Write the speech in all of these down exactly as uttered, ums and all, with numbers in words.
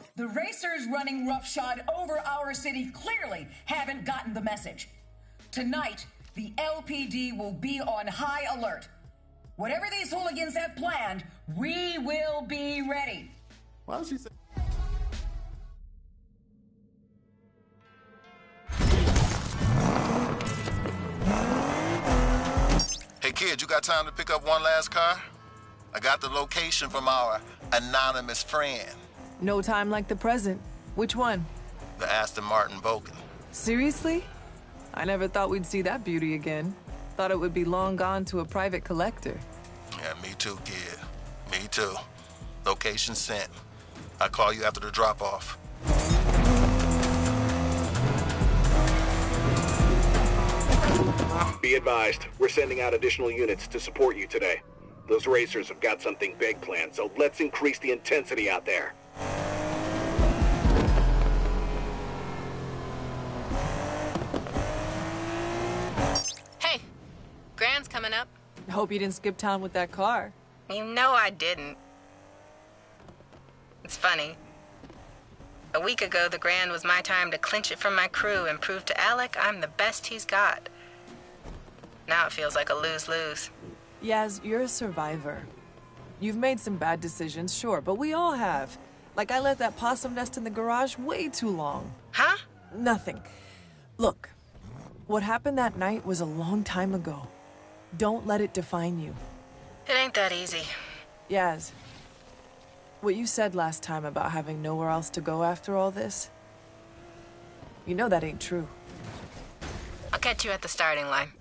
The racers running roughshod over our city clearly haven't gotten the message. Tonight, the L P D will be on high alert. Whatever these hooligans have planned, we will be ready. Why don't she say? Hey kid, you got time to pick up one last car? I got the location from our anonymous friend. No time like the present. Which one? The Aston Martin Vulcan. Seriously? I never thought we'd see that beauty again. Thought it would be long gone to a private collector. Yeah, me too, kid. Me too. Location sent. I'll call you after the drop-off. Be advised, we're sending out additional units to support you today. Those racers have got something big planned, so let's increase the intensity out there. Hey, Grand's coming up. Hope you didn't skip town with that car. You know I didn't. It's funny. A week ago, the Grand was my time to clinch it from my crew and prove to Alec I'm the best he's got. Now it feels like a lose-lose. Yaz, you're a survivor. You've made some bad decisions, sure, but we all have. Like, I let that possum nest in the garage way too long. Huh? Nothing. Look, what happened that night was a long time ago. Don't let it define you. It ain't that easy. Yaz, what you said last time about having nowhere else to go after all this, you know that ain't true. I'll catch you at the starting line.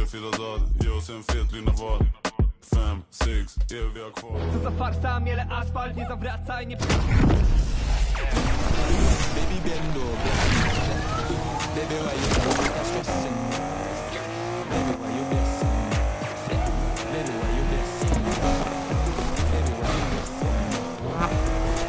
filosad, jag ser en fet lina vad. Fem, sex, eviga kvar. Co za farsa, miele asfalt, nie zawracaj, nie... Baby bend over. Baby, why you stressing? Baby, why you blessing? Baby, why you blessing? Baby, why you blessing?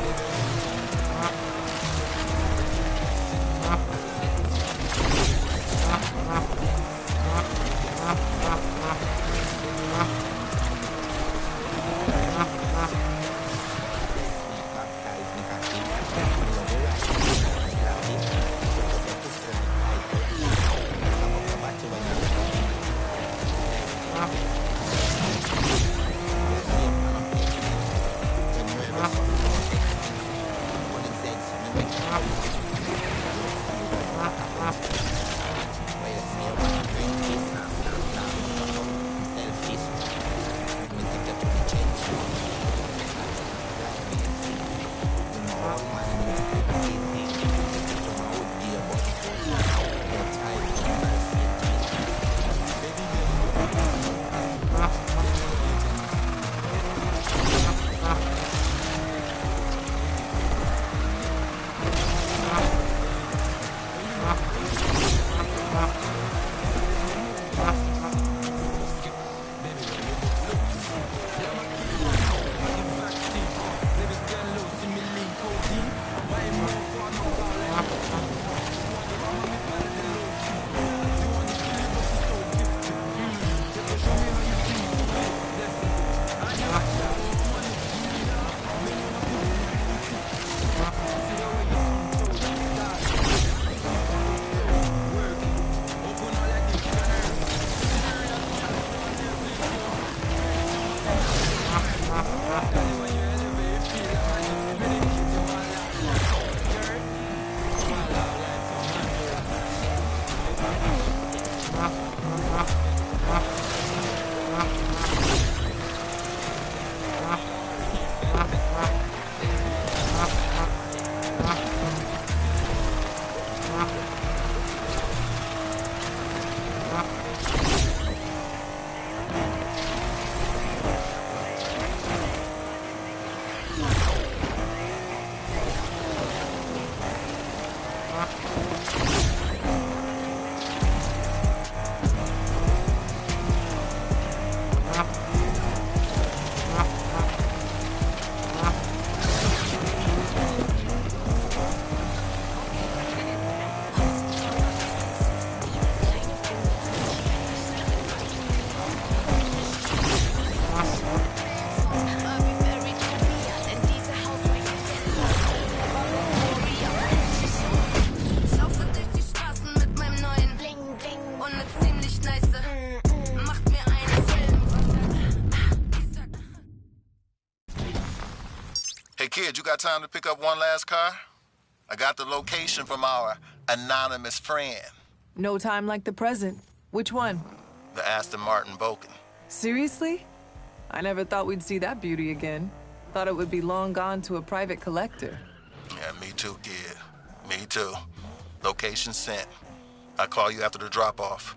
Kid, you got time to pick up one last car? I got the location from our anonymous friend. No time like the present. Which one? The Aston Martin Vulcan. Seriously? I never thought we'd see that beauty again. Thought it would be long gone to a private collector. Yeah, me too, kid. Me too. Location sent. I'll call you after the drop-off.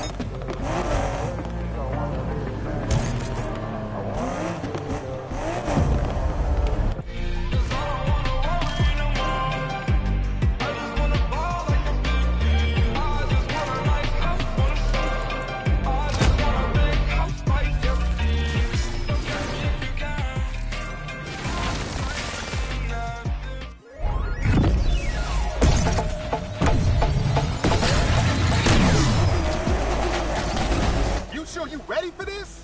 You ready for this?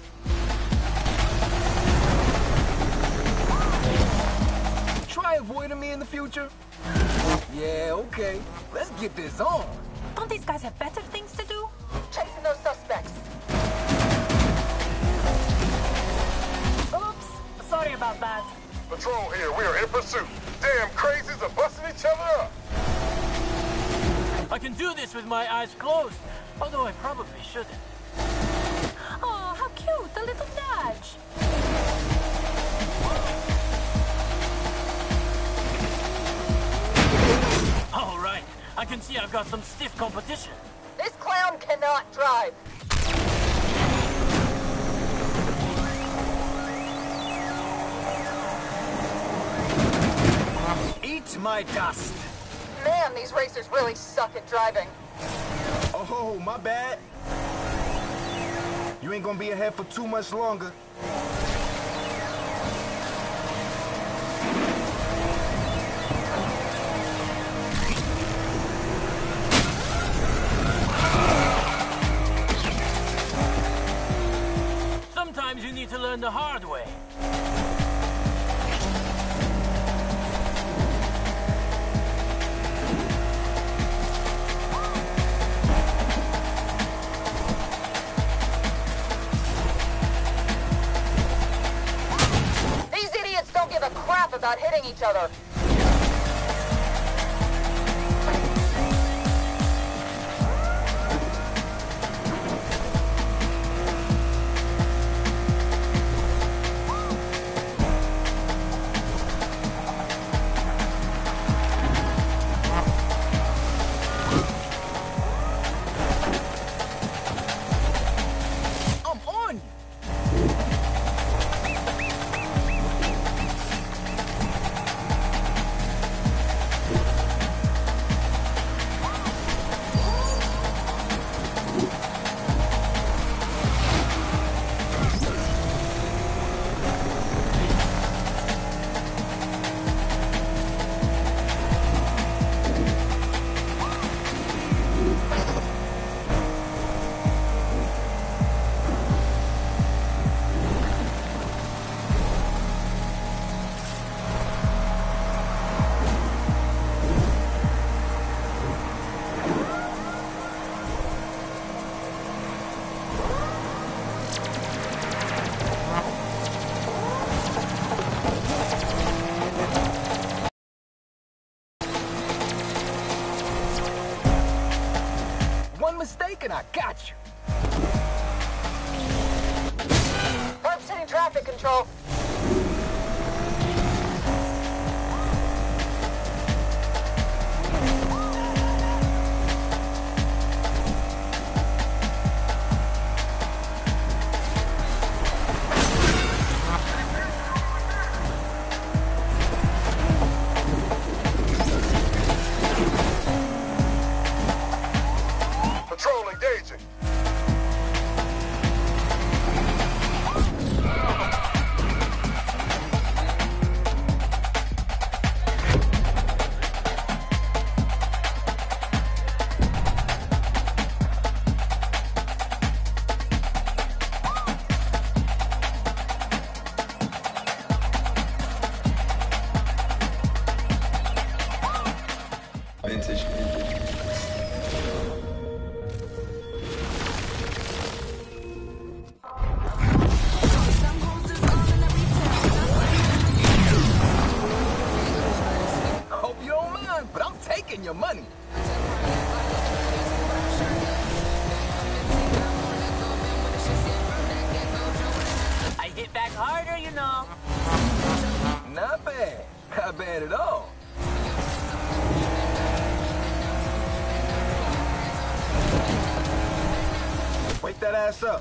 Try avoiding me in the future? Yeah, okay. Let's get this on. Don't these guys have better things to do? Chasing those suspects. Oops. Sorry about that. Patrol here. We are in pursuit. Damn crazies are busting each other up. I can do this with my eyes closed. Although I probably shouldn't. Oh, how cute, the little nudge. All right, I can see I've got some stiff competition. This clown cannot drive. Eat my dust. Man, these racers really suck at driving. Oh, my bad. You ain't gonna be ahead for too much longer. Sometimes you need to learn the hard way. These idiots don't give a crap about hitting each other. Mistake and I got you. Herb's hitting traffic control. Patrol engaging. Vintage. Hope you don't mind, but I'm taking your money. I hit back harder, you know. Not bad. Not bad at all. Wake that ass up.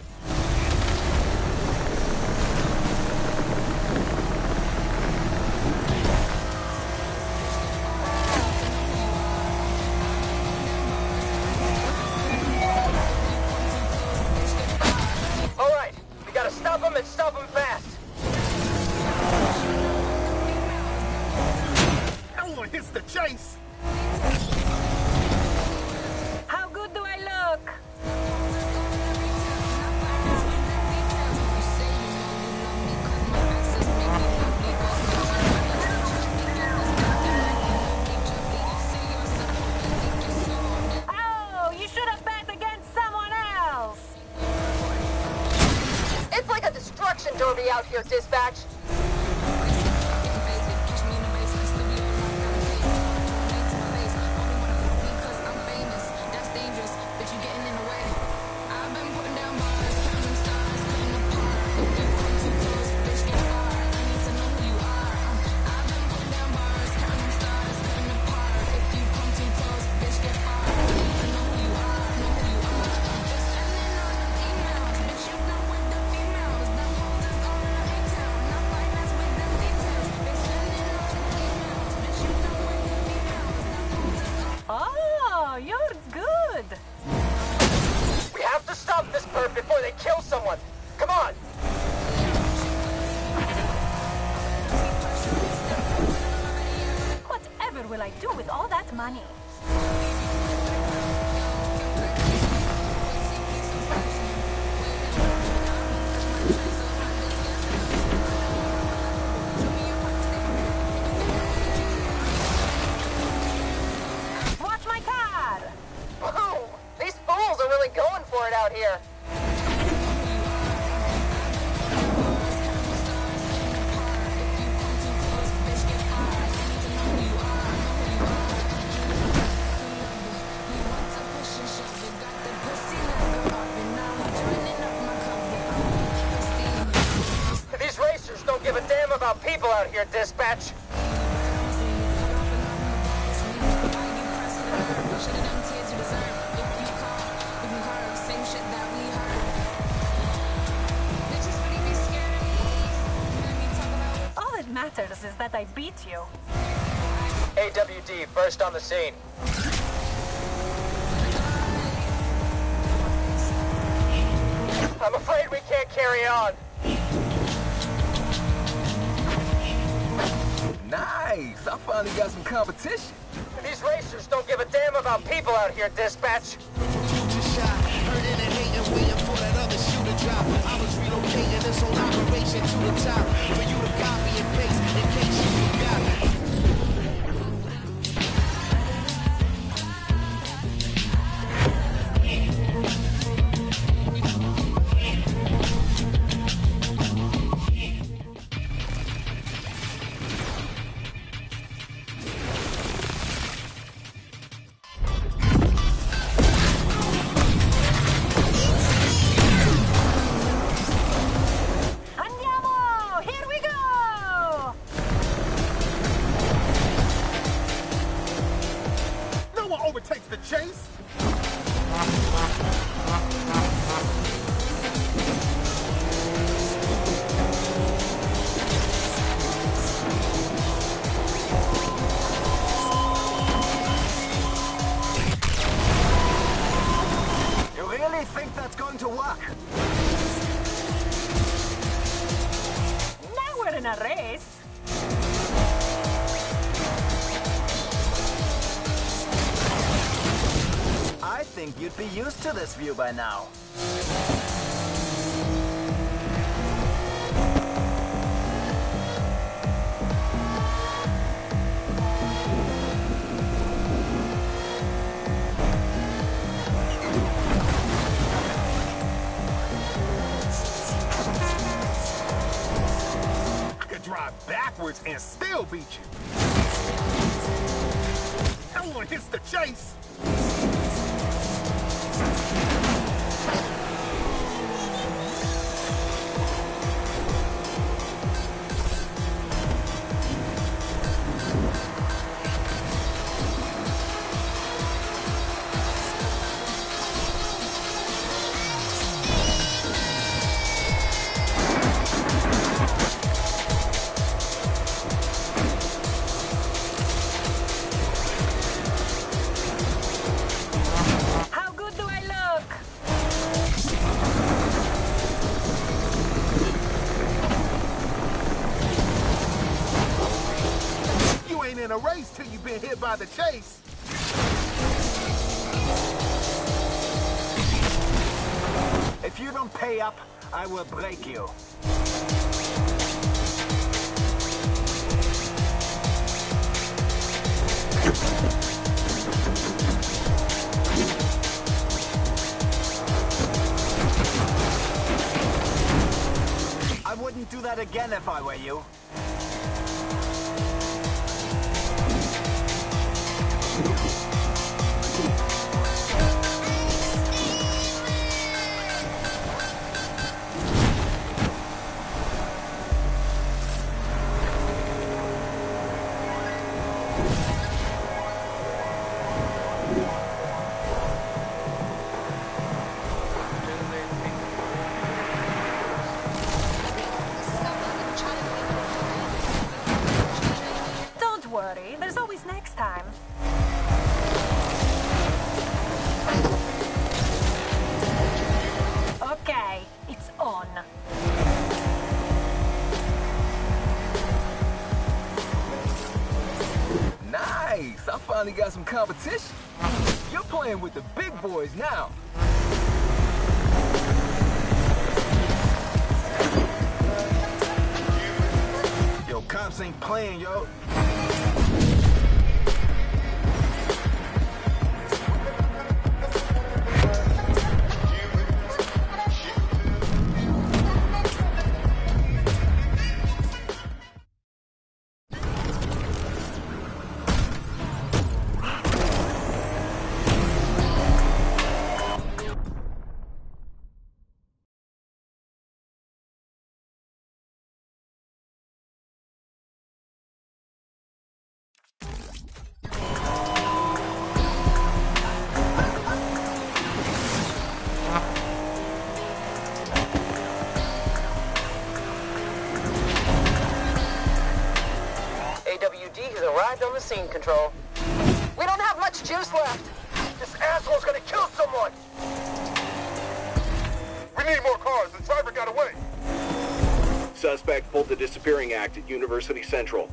All right, we gotta stop them and stop them fast. No one hits the chase. How good do I look? Oh, you should have bet against someone else. It's like a destruction derby out here, dispatch. before they kill someone. Come on. Whatever will I do with all that money? Watch my car! Boom! These fools are really going for it out here. These racers don't give a damn about people out here, dispatch. All that matters is that I beat you. A W D, first on the scene. I'm afraid we can't carry on. Nice! I finally got some competition. These racers don't give a damn about people out here, dispatch. Future shot, hurting and hating, waiting for that other shoe to drop. I was relocating this whole operation to the top for you to copy and paste in case you forgot. Andiamo! Here we go! No one overtakes the chase. You really think that's going to work? Now we're in a race. I think you'd be used to this view by now. I could drive backwards and still beat you. No one hits the chase. How good do I look? You ain't in a race till you've been hit by the chase. If you don't pay up, I will break you. I wouldn't do that again if I were you. got some competition. You're playing with the big boys now. Yo, cops ain't playing, yo. A W D has arrived on the scene, Control. We don't have much juice left. This asshole's gonna kill someone! We need more cars. The driver got away. Suspect pulled the disappearing act at University Central.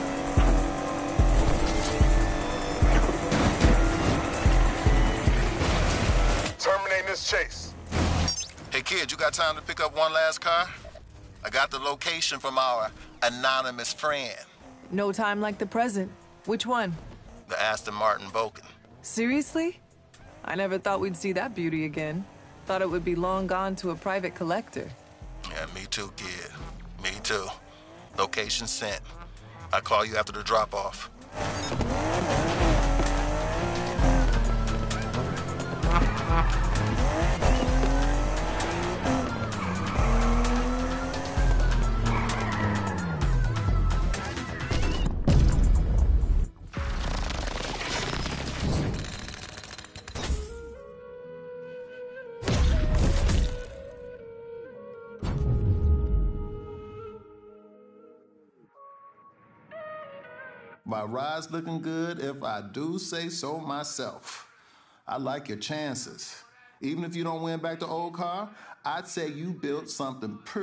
Terminate this chase. Hey, kid, you got time to pick up one last car? I got the location from our anonymous friend. No time like the present. Which one? The Aston Martin Vulcan. Seriously? I never thought we'd see that beauty again. Thought it would be long gone to a private collector. Yeah, me too, kid. Me too. Location sent. I'll call you after the drop-off. My ride's looking good, if I do say so myself. I like your chances. Even if you don't win back the old car, I'd say you built something pretty